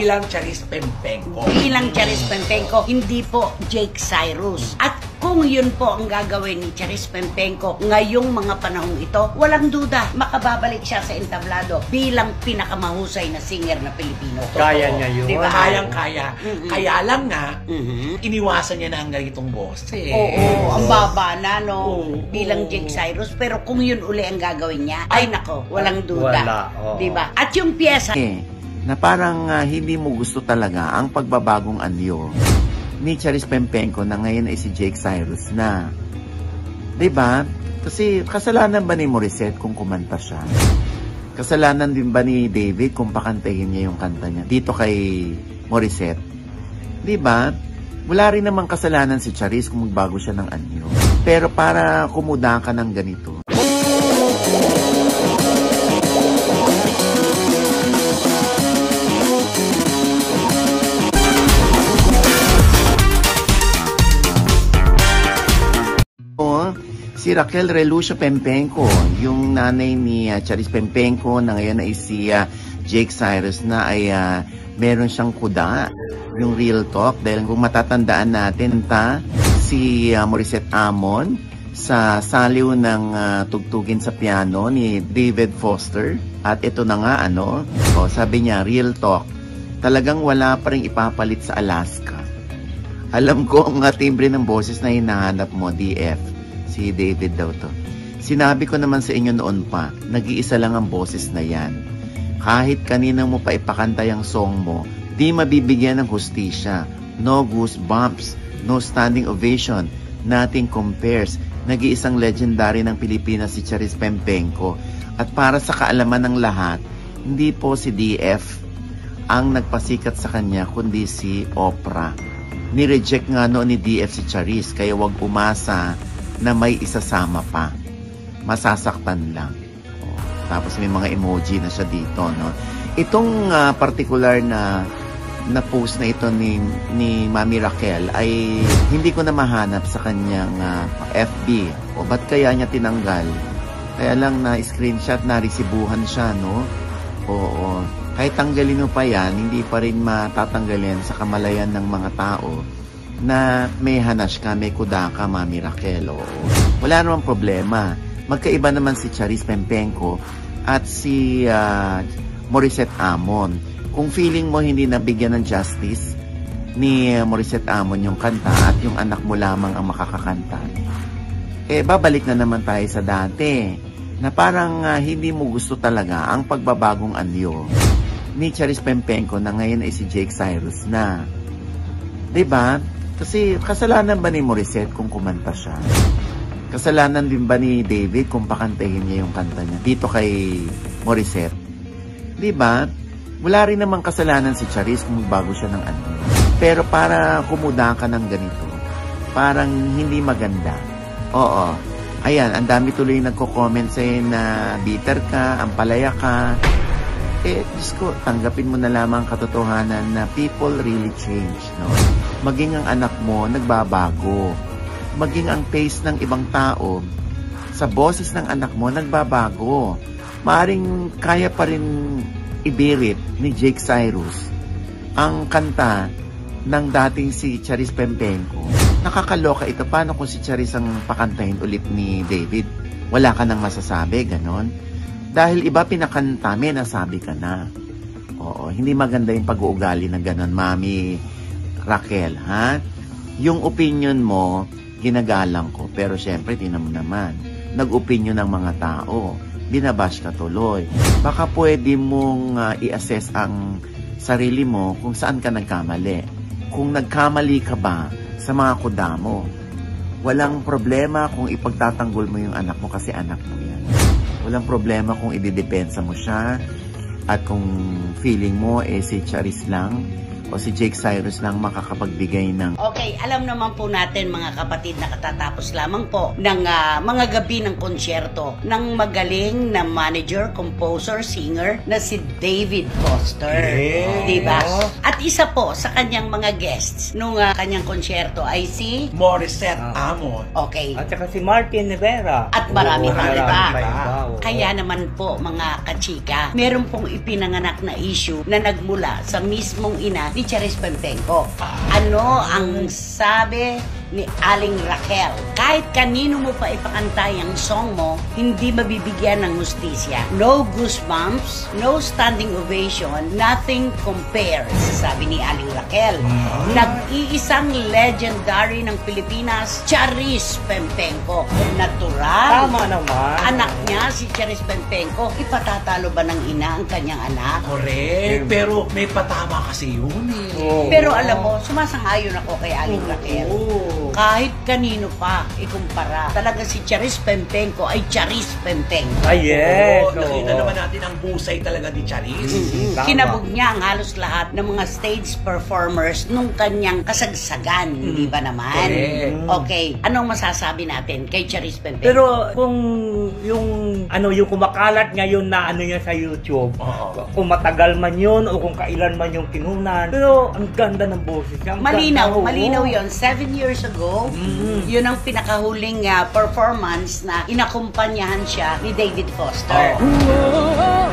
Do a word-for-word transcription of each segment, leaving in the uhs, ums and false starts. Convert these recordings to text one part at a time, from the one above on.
bilang Charis Pempenko. Bilang Charis Pempenko, hindi po Jake Cyrus. At kung yun po ang gagawin ni Charis Pempenko ngayong mga panahong ito, walang duda, makababalik siya sa entablado bilang pinakamahusay na singer na Pilipino. Kaya niya yun. Diba? Kayang-kaya. Mm-hmm. Kaya lang nga, mm-hmm. iniwasan niya na ang ganitong boses. Oo, ang baba na, no? Oo, bilang oo. Jake Cyrus. Pero kung yun uli ang gagawin niya, ay nako, walang duda. Wala, oo. Diba? At yung pyesa, Eh, na parang uh, hindi mo gusto talaga ang pagbabagong anyo ni Charis Pempenko na ngayon ay si Jake Cyrus na. Diba? Kasi kasalanan ba ni Morissette kung kumanta siya? Kasalanan din ba ni David kung pakantahin niya yung kanta niya dito kay Morissette? Diba? Wala rin namang kasalanan si Charis kung magbago siya ng anyo. Pero para kumuda ka ng ganito, si Raquel Relucio Pempenko, yung nanay ni uh, Charis Pempenko na ngayon ay si uh, Jake Cyrus na ay uh, meron siyang kuda, yung Real Talk. Dahil kung matatandaan natin, ta, si uh, Morissette Amon sa saliw ng uh, tugtugin sa piano ni David Foster. At ito na nga, ano, o, sabi niya, Real Talk, talagang wala pa rin ipapalit sa Alaska. Alam ko ang uh, timbre ng boses na hinahanap mo, D F. Si David daw to. Sinabi ko naman sa inyo noon pa, nag-iisa lang ang boses na yan. Kahit kanina mo pa ipakanta yung song mo, di mabibigyan ng hustisya. No goosebumps, no standing ovation, nothing compares. Nag-iisang legendary ng Pilipinas si Charis Pempenko. At para sa kaalaman ng lahat, hindi po si D F ang nagpasikat sa kanya, kundi si Oprah. Ni-reject nga noon ni D F si Charis, kaya wag umasa na may isasama pa. Masasaktan lang. Oh, tapos may mga emoji na siya dito, no? Itong uh, particular na na post na ito ni ni Mami Raquel ay hindi ko na mahanap sa kanyang uh, F B. O ba't kaya niya tinanggal? Kaya lang na screenshot na resibuhan siya, no? Oo. Kahit tanggalin mo pa yan, hindi pa rin matatanggalin sa kamalayan ng mga tao na may hanas ka, may kuda ka, Mami Raquel. Oo. Wala namang problema. Magkaiba naman si Charis Pempenko at si uh, Morissette Amon. Kung feeling mo hindi nabigyan ng justice ni uh, Morissette Amon yung kanta at yung anak mo lamang ang makakakanta, eh babalik na naman tayo sa dati na parang uh, hindi mo gusto talaga ang pagbabagong anyo ni Charis Pempenko na ngayon ay si Jake Cyrus na. Diba? Kasi kasalanan ba ni Morissette kung kumanta siya? Kasalanan din ba ni David kung pakantahin niya yung kanta niya dito kay Morissette? Diba? Wala rin namang kasalanan si Charis kung magbago siya ng ano. Pero para kumuda ka ng ganito, parang hindi maganda. Oo. Ayan, ang dami tuloy nagko-comment sa'yo na bitter ka, ampalaya ka. Eh, Diyos ko, tanggapin mo na lamang katotohanan na people really change, no? Maging ang anak mo nagbabago. Maging ang taste ng ibang tao sa boses ng anak mo nagbabago. Maaring kaya pa rin ibirit ni Jake Cyrus ang kanta ng dating si Charis Pempenko. Nakakaloka ito. Paano kung si Charis ang pakantahin ulit ni David? Wala ka nang masasabi, ganon? Dahil iba pinakanta, may nasabi ka na. Oo, hindi maganda yung pag-uugali na ganon, Mami Raquel, ha? Yung opinion mo, ginagalang ko. Pero syempre, tinan mo naman, nag-opinion ng mga tao. Binabash ka tuloy. Baka pwede mong uh, i-assess ang sarili mo kung saan ka nagkamali. Kung nagkamali ka ba sa mga kuda mo. Walang problema kung ipagtatanggol mo yung anak mo kasi anak mo yan. Walang problema kung ididepensa mo siya at kung feeling mo eh si Charis lang o si Jake Cyrus lang makakapagbigay ng... Okay, alam naman po natin mga kapatid na katatapos lamang po ng uh, mga gabi ng konsyerto ng magaling na manager, composer, singer na si David Foster. Yeah. Diba? At isa po sa kanyang mga guests nung uh, kanyang konsyerto ay si... Morissette Ah. Amon. Okay. At saka si Martin Rivera. At marami Oo, pang marami iba. pa iba. Oo. Kaya naman po mga kachika, meron pong ipinanganak na issue na nagmula sa mismong ina ni Charis Pempenco. Ano ang sabi ni Aling Raquel? Kahit kanino mo pa ipakantay ang song mo, hindi mabibigyan ng hustisya. No goosebumps, no standing ovation, nothing compares, sabi ni Aling Raquel. Mm-hmm. Nag-iisang legendary ng Pilipinas, Charis Pempenco. Natural. Tama naman. Anak niya, si Charis Pempenco, ipatatalo ba ng ina ang kanyang anak? Correct. Pero may patama kasi yun eh. Oh. Pero alam mo, sumasang-ayon ako kay Aling Raquel. Oo. Kahit kanino pa ikumpara, talaga si Charis Pempenco ay Charis Pempenco. Ah, yes. Oo, nakita oo. naman natin ang busay talaga ni Charis. Mm-hmm. Tama. Kinabog niya ang halos lahat ng mga stage performers nung kanyang kasagsagan, Mm. di ba naman? Correct. Okay, anong masasabi natin kay Charis Pempenco? Pero kung yung ano yung kumakalat ngayon na ano niya sa YouTube, Oo. kung matagal man yun o kung kailan man yung kinunan, pero ang ganda ng boses niya. ang Malinaw, ganda, oo. malinaw yon. Seven years ago, Mhm. yun ang pinakahuling uh, performance na inakumpanyahan siya ni David Foster. Oo.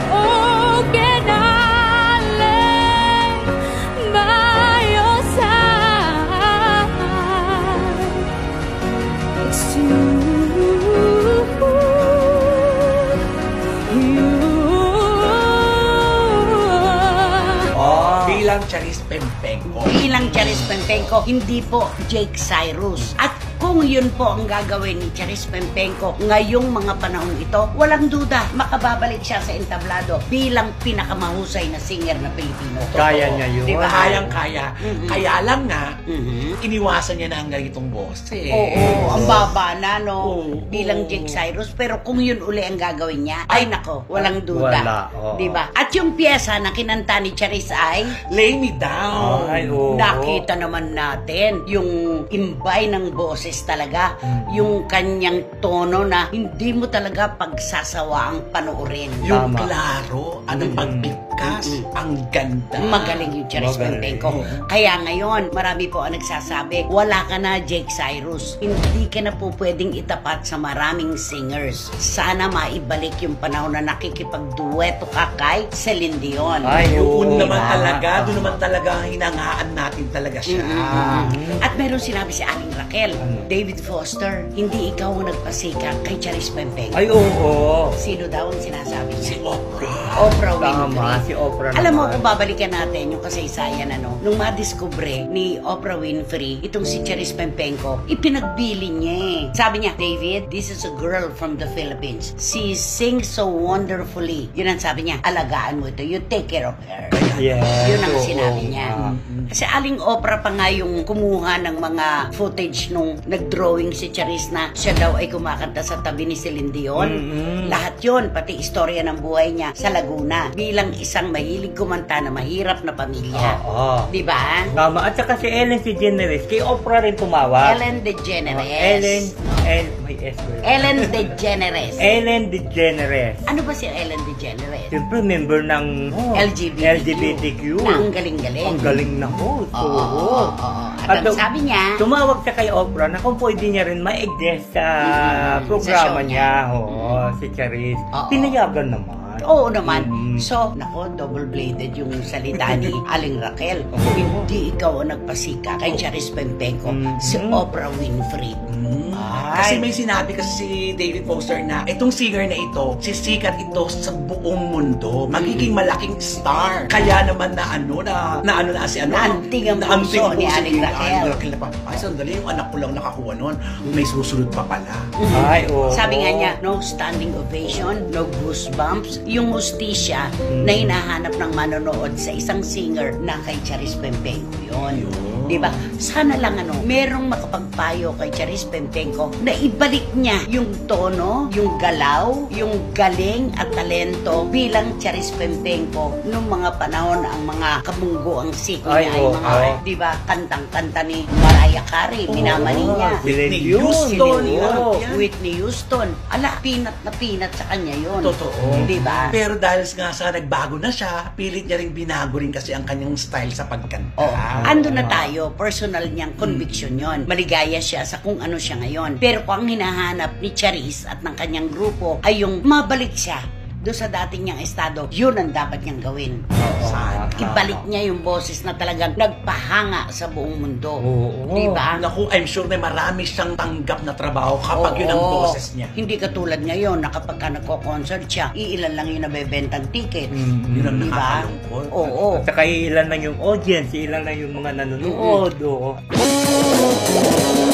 Bilang Charis Pempenco. Bilang Charis Pempenco, hindi po Jake Cyrus. At kung yun po ang gagawin ni Charis Pempenco ngayong mga panahon ito, walang duda, makababalik siya sa entablado bilang pinakamahusay na singer na Pilipino. Kaya niya yun. Diba? Kayang-kaya. Mhm. Kaya lang nga, Mhm. iniwasan niya na ang ganitong boss eh. Oo, ang baba na, no? Oo. Bilang Jake Cyrus. Pero kung yun uli ang gagawin niya, ay nako, walang duda. Wala, oo. Diba? At yung pyesa na kinanta ni Charis ay, Lay me down. Ay, oo. nakita naman natin yung imbay ng boses talaga, yung kanyang tono na hindi mo talaga pagsasawa ang panoorin. Yung Tama. klaro, anong Mm. pagpigkas, Mm. ang ganda. Magaling yung Charis Magaling. Pempenco. Kaya ngayon, marami po ang nagsasabi, wala ka na, Jake Cyrus. Hindi ka na po pwedeng itapat sa maraming singers. Sana maibalik yung panahon na nakikipagdueto ka kay Celine Dion. Ay, oo. Doon naman Diba? talaga, doon naman talaga ang hinangaan natin talaga siya. Mm-mm. At meron sinabi si Aling Raquel, Ano? David Foster, hindi ikaw ang nagpasika kay Charis Pempenco. Ay, oo. Sino daw ang sinasabi Si niya? Oprah. Oprah Winfrey. Tama, si Oprah Alam mo, naman. kung babalikan natin yung kasaysayan, ano, nung madiskubre ni Oprah Winfrey, itong si Charis Pempenco, ipinagbili niya eh. Sabi niya, David, this is a girl from the Philippines. She sings so wonderfully. Yun ang sabi niya, alagaan mo ito. You take care of her. Yes. Yun ang oo. sinabi niya. Ah. Kasi Aling Oprah pa nga yung kumuha ng mga footage nung nag-drawing si Charis na siya daw ay kumakanta sa tabi ni Celine Dion. Mm-mm. Lahat yun, pati istorya ng buhay niya sa Laguna bilang isang mahilig kumanta na mahirap na pamilya. Oo. Di ba? Tama. At saka si Ellen DeGeneres, kay Oprah rin tumawag. Ellen DeGeneres. Oh, Ellen, El, may S ba yun? Ellen DeGeneres. Ellen DeGeneres. Ano ba si Ellen DeGeneres? Siyempre, member ng oh, L G B T Q. L G B T Q. Na ang galing-galing. Ang galing na host. Oo, oo, oo, oo. At ang At sabi niya, tumawag siya kay Oprah na kung pwede niya rin ma-guest sa Mm, programa sa show niya. niya. Oo, si Charis. Oo. Pinayagan naman. oo naman. Mm. So, nako, double-bladed yung salita ni Aling Raquel. Oo. Hindi ikaw ang nagpasika kay Charis Pempenco, Mm. si Oprah Winfrey. Mm. Ay. Kasi may sinabi kasi si David Foster na itong singer na ito, sisikat ito sa buong mundo. Magiging malaking star. Kaya naman na ano, na, na ano na si ano. Naanting ang naanting puso ni puso Aling Raquel. Aling Raquel na pa, ay, sandali, yung anak ko lang nakakuha nun. May susunod pa pala. Ay, oo. Sabi nga niya, no standing ovation, no goosebumps. Yung hustisya na hinahanap ng manonood sa isang singer na kay Charis Pempenco yun. Yun. Diba? Sana lang ano, merong makapagpayo kay Charis Pempenco na ibalik niya yung tono, yung galaw, yung galing at talento bilang Charis Pempenco nung mga panahon ang mga kabunggo ang siko Ay, niya ay oo, mga, oo. diba, kantang-kanta ni Mariah Carey, minamani Oo. niya. Whitney Yun, Houston. yun. yan, Oo. yan. Whitney Houston. Ala, pinat na pinat sa kanya yun. Totoo. Di ba? Pero dahil nga sa nagbago na siya, pilit niya rin binago rin kasi ang kanyang style sa pagkanta. Oh, ando na tayo, personal niyang conviction yon. Maligaya siya sa kung ano siya ngayon. Pero kung ang hinahanap ni Charis at ng kanyang grupo ay yung mabalik siya doon sa dating niyang estado, yun ang dapat niyang gawin. Sana. Ibalik niya yung boses na talagang nagpahanga sa buong mundo. Oo. Di ba? Naku, I'm sure na marami siyang tanggap na trabaho kapag Oo. yun ang boses niya. Hindi katulad ngayon na kapag ka nagko-concert siya, iilan lang yung nabebentang tickets. Mm-mm. Yun ang Di ba? nakakalungkot. Oo. At saka ilan lang yung audience, ilan lang yung mga nanonood. Oo.